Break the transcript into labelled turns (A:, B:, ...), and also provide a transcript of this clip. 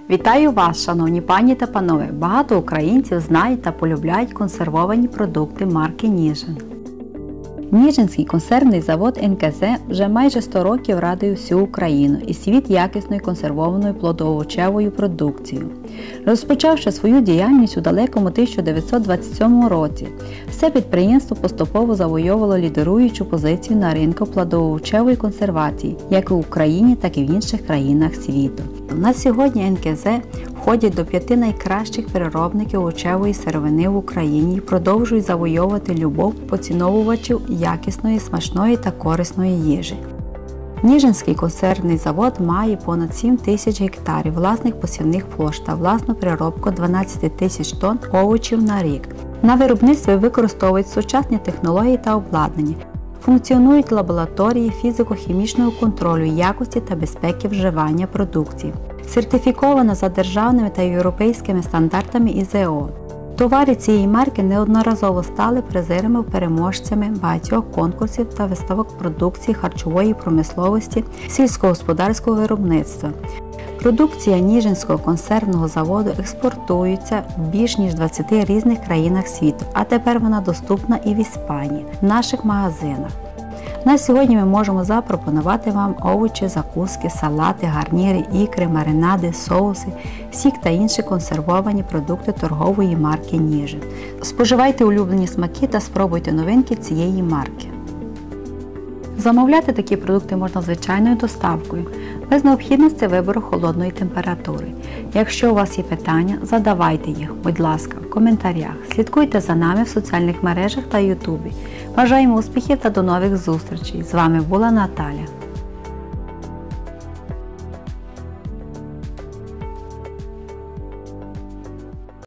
A: Вітаю вас, шановні пані та панове! Багато українців знають та полюбляють консервовані продукти марки Ніжин. Ніжинський консервний завод НКЗ вже майже 100 років радує всю Україну і світ якісною консервованою плодоовочевою продукцією. Розпочавши свою діяльність у далекому 1927 році, це підприємство поступово завойовувало лідируючу позицію на ринку плодоовочевої консервації, як в Україні, так і в інших країнах світу. На сьогодні НКЗ входять до 5 найкращих переробників овочевої сировини в Україні і продовжують завойовувати любов поціновувачів якісної, смачної та корисної їжі. Ніжинський консервний завод має понад 7 тисяч гектарів власних посівних площ та власну переробку 12 тисяч тонн овочів на рік. На виробництві використовують сучасні технології та обладнання. Функціонують лабораторії фізико-хімічного контролю якості та безпеки вживання продукції. Сертифікована за державними та європейськими стандартами ІЗО. Товари цієї марки неодноразово стали призерами-переможцями багатьох конкурсів та виставок продукції харчової промисловості, сільськогосподарського виробництва. Продукція Ніжинського консервного заводу експортується в більш ніж 20 різних країнах світу, а тепер вона доступна і в Іспанії, в наших магазинах. На сьогодні ми можемо запропонувати вам овочі, закуски, салати, гарніри, ікри, маринади, соуси, сік та інші консервовані продукти торгової марки Ніжин. Споживайте улюблені смаки та спробуйте новинки цієї марки. Замовляти такі продукти можна звичайною доставкою, без необхідності вибору холодної температури. Якщо у вас є питання, задавайте їх, будь ласка, в коментарях. Слідкуйте за нами в соціальних мережах та ютубі. Бажаємо успіхів та до нових зустрічей! З вами була Наталя.